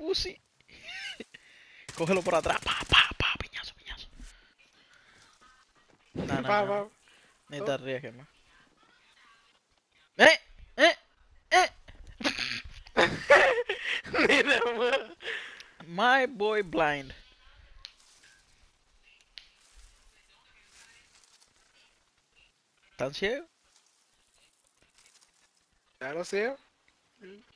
pussy. Cógelo por atrás. Pa, pa, pa, piñazo, piñazo. No, no, Va, no, va. no. Ni te Oh. arriesgues más. ¡Eh! ¡Eh! ¡Eh! Mira, man. My boy blind. ¿Tan ciego? Ya lo sé.